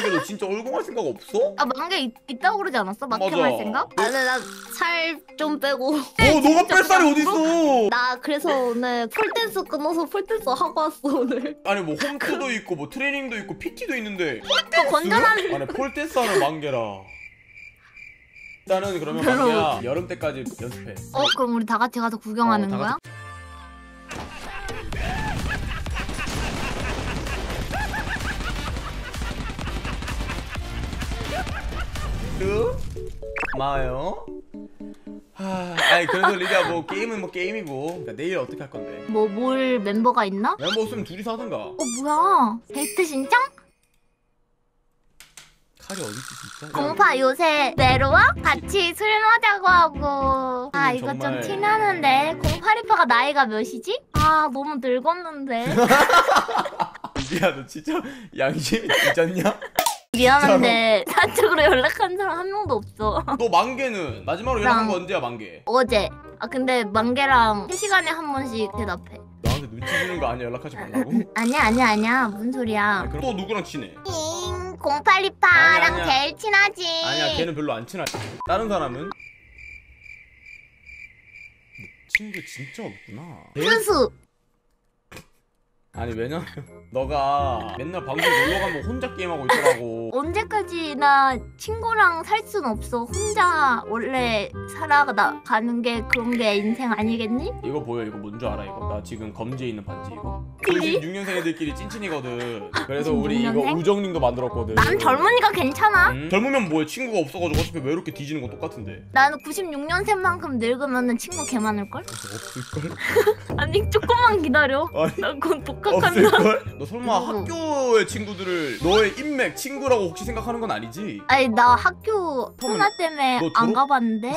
만개 너 진짜 얼공할 생각 없어? 아 만개 있다고 그러지 않았어? 막혀갈 생각? 아니 나 살 좀 빼고. 너가 뺄살이 어딨어? 나 그래서 오늘 폴댄스 끊어서 폴댄스 하고 왔어 오늘. 아니 뭐 홈트도 있고 뭐 트레이닝도 있고 PT도 있는데 그 건전한. 아니 폴댄스 하는 만개라. 일단은 그러면 만개야 여름 때까지 연습해. 그럼 우리 다 같이 가서 구경하는 다 거야? 마요. 아니 그래서 리디야 뭐 게임은 뭐 게임이고. 그러니까 내일 어떻게 할 건데? 뭘 멤버가 있나? 멤버 없으면 둘이서 하든가. 뭐야? 데이트 신청? 칼이 어딨지 진짜? 공파 요새 내려와? 같이 술 마자고 하고. 이거 정말... 좀 티나는데. 공파리파가 나이가 몇이지? 너무 늙었는데. 리디야 너 진짜 양심이 뒤졌냐? 미안한데 사적으로 연락한 사람 한 명도 없어. 너 만개는 마지막으로 연락한 거 언제야 만개? 어제. 근데 만개랑 3시간에 한 번씩 대답해. 나한테 눈치 주는 거 아니야 연락하지 말라고? 아니야 무슨 소리야. 그럼 또 누구랑 친해? 공파리파랑 아니야. 제일 친하지. 아니야 걔는 별로 안 친하지. 다른 사람은? 친구 진짜 없구나. 순수. 아니 왜냐면 너가 맨날 방송 놀러 가면 혼자 게임하고 있더라고. 언제까지나 친구랑 살 순 없어. 혼자 원래 살아가는 게 그런 게 인생 아니겠니? 이거 보여? 이거 뭔 줄 알아? 이거 나 지금 검지에 있는 반지 이거 96년생 애들끼리 찐친이거든. 그래서 우리 이거 96년생? 우정링도 만들었거든. 난 젊으니까 괜찮아. 젊으면 뭐해? 친구가 없어가지고 어차피 외롭게 뒤지는 거 똑같은데. 나는 96년생만큼 늙으면 친구 개 많을걸? 없을걸? 아니 조금만 기다려. 아니, 나 그건 독학한다. 없을걸? 너 설마 학교의 친구들을 너의 인맥 친구라고 혹시 생각하는 건 아니지? 아니 나 학교 코로나 때문에 너 안 졸업? 가봤는데.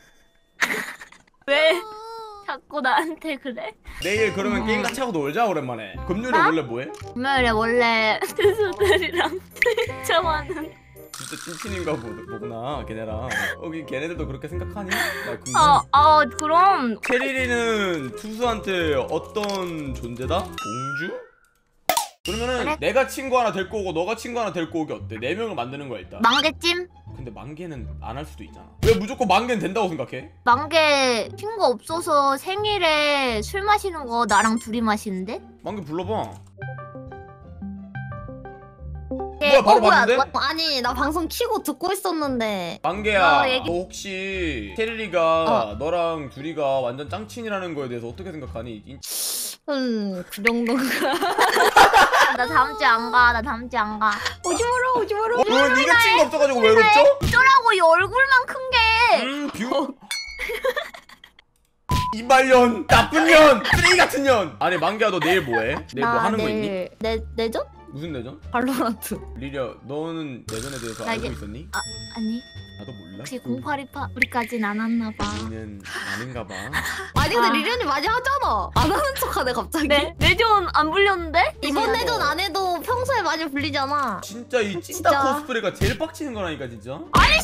왜 자꾸 나한테 그래? 내일 그러면 게임 같이 하고 놀자 오랜만에. 금요일에 나? 원래 뭐해? 금요일에 원래 투수들이랑 대처하는. 진짜 찐친인가 보구나 걔네랑. 걔네들도 그렇게 생각하니? 나 궁금해. 그럼 체리리는 투수한테 어떤 존재다? 공주? 그러면은 그래? 내가 친구 하나 데리고 오고 너가 친구 하나 데리고 오기 어때? 4명을 만드는 거야 일단. 만개찜? 근데 만개는 안 할 수도 있잖아. 왜 무조건 만개는 된다고 생각해? 만개 친구 없어서 생일에 술 마시는 거 나랑 둘이 마시는데? 만개 불러봐. 네, 뭐야 바로 봤는데? 아니 나 방송 키고 듣고 있었는데. 만개야 얘기- 너 혹시 체리리가 너랑 둘이가 완전 짱친이라는 거에 대해서 어떻게 생각하니? 그 정도가. 나 다음 주에 안 가. 나 다음 주에 안 가. 오지 마라. 왜 네가 친구 없어가지고 외롭죠? 어쩌라고 이 얼굴만 큰 게. 뷰 이발년 나쁜 년 쓰레기 같은 년. 아니 만개야 너 내일 뭐해? 내일 뭐 하는 거 있니? 내전? 무슨 내전? 발로란트. 리리야 너는 내전에 대해서 나 알고 이제- 있었니? 아니 나도 몰라. 혹시 0828 우리까진 안 왔나 봐. 우리는 아닌가 봐. 아니 근데 리련이 많이 하잖아. 안 하는 척하네 갑자기. 네? 내전 안 불렸는데? 이번 내전 안 해도 평소에 많이 불리잖아. 진짜 이 찐따 진짜. 코스프레가 제일 빡치는 거라니까 진짜.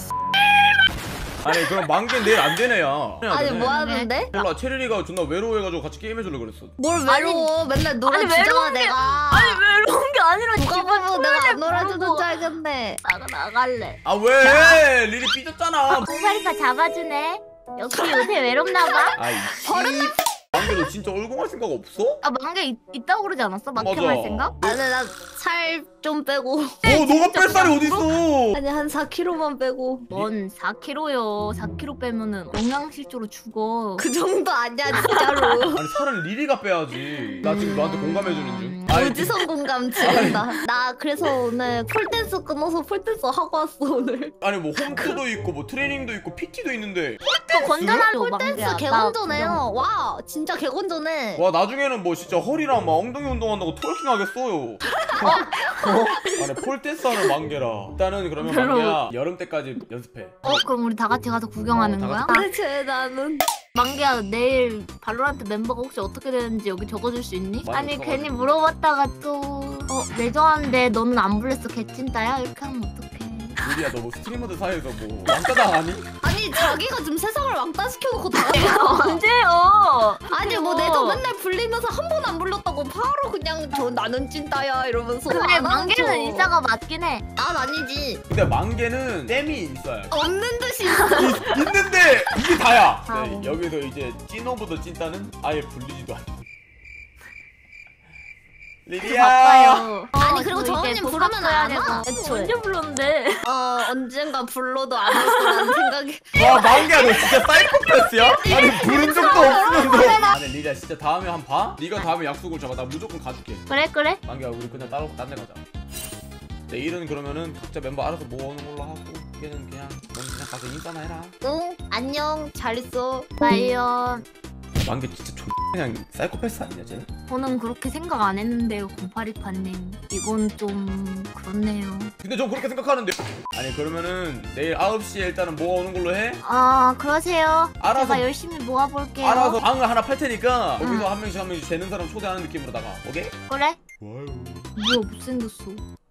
아니 그럼 만개 내일 안 되네야. 아니 뭐 하는데? 몰라 체리리가 존나 외로워해가지고 같이 게임해줄래 그랬어. 뭘 외로워. 맨날 놀아주잖아 외로운 게- 내가. 외로운 게 아니라 누가 집에 보면 내가 안 토요일에 놀아주는 부르고. 줄 알겠네. 나갈래. 아 왜? 리리 삐졌잖아. 0828 잡아주네. 역시 요새 외롭나 봐. 아이 만개 너 진짜 얼공할 생각 없어? 만개 있다고 그러지 않았어? 막혀갈 생각? 아니 나 살 좀 빼고. 너가 뺄살이 어딨어? 아니 한 4kg만 빼고. 뭔 4kg요. 4kg 빼면은 영양실조로 죽어. 그 정도 아니야 진짜로. 아니 살은 리리가 빼야지. 나 지금 너한테 공감해주는 중. 아니, 무지성 공감 지른다. 나 그래서 오늘 폴댄스 끊어서 폴댄스 하고 왔어 오늘. 아니 뭐 홈트도 있고 뭐 트레이닝도 있고 PT도 있는데. 또 건전한 폴댄스 개건전해요. 와 진짜 개건전해. 와 나중에는 뭐 진짜 허리랑 막 엉덩이 운동한다고 트월킹 하겠어요. 아니 폴댄스 하는 만개라. 일단은 그러면 별로. 만개야 여름 때까지 연습해. 그럼 우리 다 같이 가서 구경하는 다 거야? 도대체 나는 만개야 내일 발로란트 멤버가 혹시 어떻게 되는지 여기 적어줄 수 있니? 많이 아니 적어줘. 괜히 물어봤다가 또 내전한데 너는 안 불렸어 개찐따야? 이렇게 하면 어떡해. 리리야 너 뭐 스트리머들 사이에서 뭐 왕따당 아니? 아니 자기가 지금 세상을 왕따 시켜놓고 다. 언제요? 아니 뭐 내가 맨날 불리면서 한 번 안 불렸다고 바로 그냥 저 나는 찐따야 이러면서. 근데 안 하죠. 만개는 인싸가 맞긴 해. 난 아니지. 근데 만개는 땜이 있어야 돼. 없는 듯이. 있는데 이게 다야. 아, 네, 여기서 이제 찐오보다 찐따는 아예 불리지도 않아. 리리야. 바빠요. 아니, 그리고 저 이제 저언니 복학 부르면 써야 안 되고. 와, 애초에. 언제 불렀는데? 언젠가 불러도 안 올 거라는 생각이. 와 만개야 너 진짜 사이코패스야? 아니 부른 적도 없으면서. 아니 리리야 진짜 다음에 한 봐? 네가 다음에 약속을 잡아. 나 무조건 가줄게. 그래. 만개야 우리 그냥 따로 딴 데 가자. 내일은 그러면은 각자 멤버 알아서 모으는 걸로 하고 걔는 그냥 넌 그냥 가서 인싸나 해라. 응, 안녕, 잘 있어. 과연 만개 진짜 그냥 사이코패스 아니냐 쟤는? 저는 그렇게 생각 안 했는데요, 0828님. 이건 좀 그렇네요. 근데 전 그렇게 생각하는데. 아니 그러면은 내일 9시에 일단은 모아오는 걸로 해. 아, 그러세요. 알아서- 제가 열심히 모아볼게요. 알아서 방을 하나 팔 테니까 응. 거기서 한 명씩 되는 사람 초대하는 느낌으로다가 오케이? 그래? 좋아요. 뭐야, 못생겼어.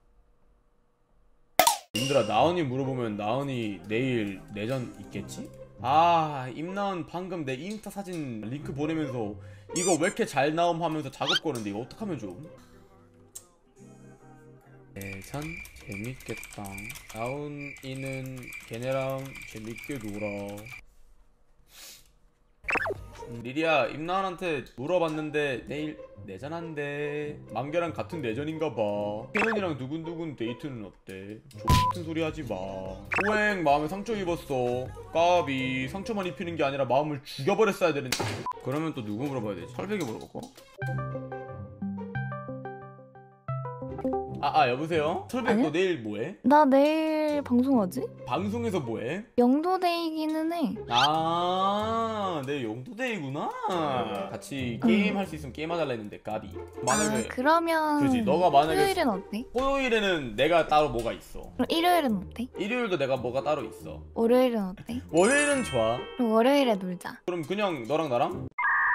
님들아 나은이 물어보면 나은이 내일 내전 있겠지? 아 임나은 방금 내 인스타 사진 링크 보내면서 이거 왜 이렇게 잘 나옴 하면서 작업 거는데 이거 어떡하면 좋음? 내전 재밌겠다. 나은이는 걔네랑 재밌게 놀아. 리리야 임나은한테 물어봤는데 내일 내전한대. 만개랑 같은 내전인가봐. 태연이랑 두근두근 데이트는 어때? X같은 소리 하지마. 호행 마음에 상처 입었어. 까비. 상처만 입히는 게 아니라 마음을 죽여버렸어야 되는. 그러면 또 누구 물어봐야 되지? 설백이 물어볼까? 여보세요? 설백 아니야? 너 내일 뭐해? 나 내일 방송하지? 방송에서 뭐해? 영도데이기는 해. 내일 용도데이구나. 같이 게임 할 수 있으면 게임 하달라 했는데 까비. 만약에 그러면 그지 너가 만약에 토요일은 어때? 토요일에는 내가 따로 뭐가 있어. 그럼 일요일은 어때? 일요일도 내가 뭐가 따로 있어. 월요일은 어때? 월요일은 좋아. 그럼 월요일에 놀자. 그럼 그냥 너랑 나랑?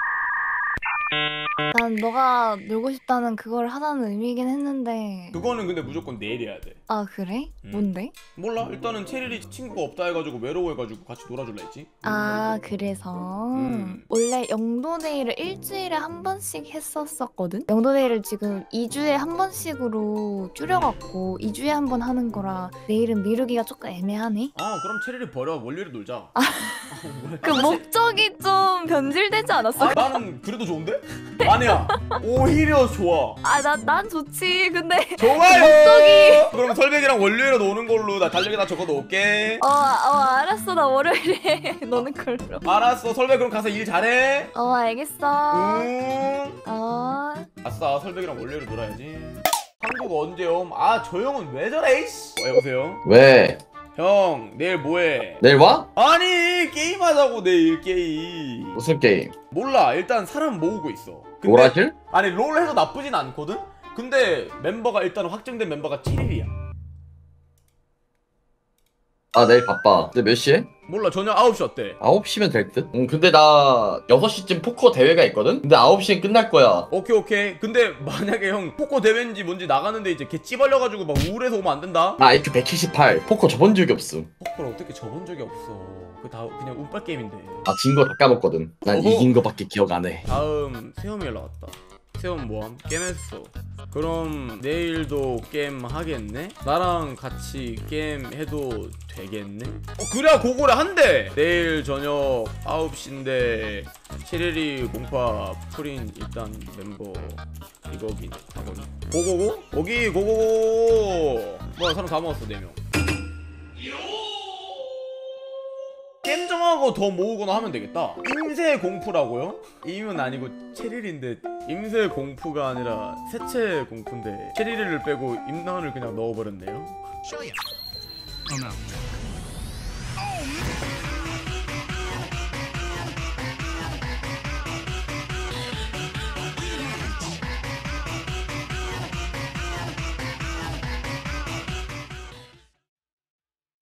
난 너가 놀고 싶다는 그걸 하자는 의미긴 했는데. 그거는 근데 무조건 내일 해야 돼. 아 그래? 뭔데? 몰라. 일단은 체리리 친구가 없다 해가지고 외로워해가지고 같이 놀아줄라 했지. 아 그래서 원래 영도데이를 일주일에 한 번씩 했었거든? 영도데이를 지금 2주에 한 번씩으로 줄여갖고 2주에 한 번 하는 거라 내일은 미루기가 조금 애매하네? 그럼 체리리 버려. 월요일에 놀자. 그 목적이 좀 변질되지 않았어? 나는 그래도 좋은데? 아니야. 오히려 좋아. 난 좋지. 근데 좋아요. 목적이- 그럼 설백이랑 월요일에 노는 걸로 나 달력에다 적어 놓을게. 알았어. 나 월요일에 너는 걸로. 알았어. 설백 그럼 가서 일 잘해. 알겠어. 응. 아싸. 설백이랑 월요일에 놀아야지. 한국 언제 옴? 저 형은 왜 저래 이씨. 여보세요? 왜? 형 내일 뭐해? 내일 와? 아니 게임하자고. 내일 게임. 무슨 게임? 몰라. 일단 사람 모으고 있어. 근데 롤하실? 아니 롤 해도 나쁘진 않거든? 근데 멤버가 일단 확정된 멤버가 7일이야. 내일 바빠. 근데 몇 시에? 몰라. 저녁 9시 어때? 9시면 될 듯? 근데 나 6시쯤 포커 대회가 있거든? 근데 9시엔 끝날 거야. 오케이. 근데 만약에 형 포커 대회인지 뭔지 나가는데 이제 걔 찌발려가지고 막 우울해서 오면 안 된다? 나 IQ 178. 포커 접은 적이 없음. 포커를 어떻게 접은 적이 없어. 그냥 운빨 게임인데. 진 거 다 까먹거든. 난 어허. 이긴 거밖에 기억 안 해. 다음 세험이 연락 왔다. 세험 뭐함? 게임 했어. 그럼 내일도 게임 하겠네? 나랑 같이 게임 해도 되겠네? 그래야 고고래 한대! 내일 저녁 9시인데 체리리 공파 프린 일단 멤버 이거긴 하거든. 고고고? 거기 고고고! 뭐야 사람 다 모았어 4명. 게임 정하고 더 모으거나 하면 되겠다. 임세 공푸라고요? 임은 아니고 체리리인데 임세 공푸가 아니라 세체 공푸인데 체리리를 빼고 임나은을 그냥 넣어버렸네요.